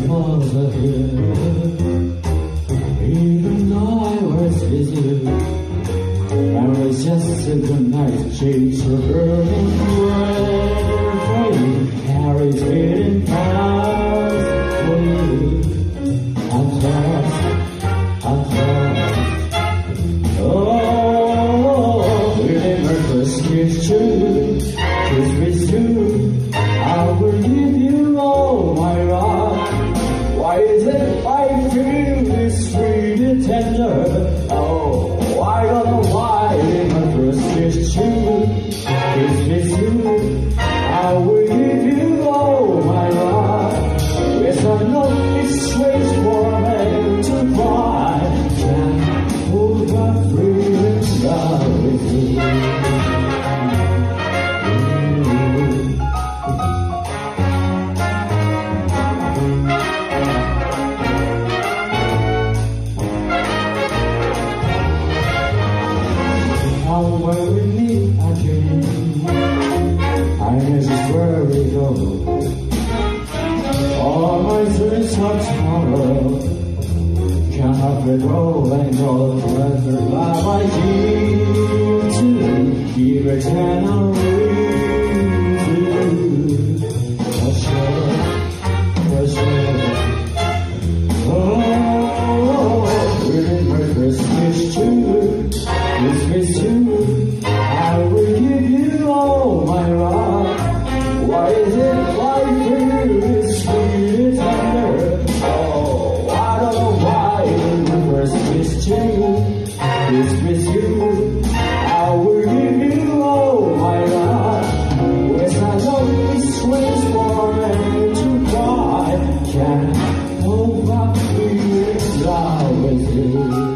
motherhood. Even though I was busy, I was just a good night chase for her and rain carries hidden powers for you. I'm lost, oh, remember it's true, kiss me soon, I will give you all my love. Why is it I feel this sweet and tender? Oh, I don't know why, remember it's true, kiss me soon, I will give you all my love. Yes, I know it's strange for a man to cry, can't hold my feelings love with you. Where we meet again, I guess it's where we go. All my dreams are tomorrow, can't help it roll and roll forever by my dream to keep it and I'll for sure. Oh, remember Christmas too, Christmas too, I will give you all my love. Why is it like you is sweet and tender? Oh, I don't know why. Remember Christmas too, Christmas too, I will give you all my love. Yes, I know it's strange for a man to cry, can't hold my feelings love with you.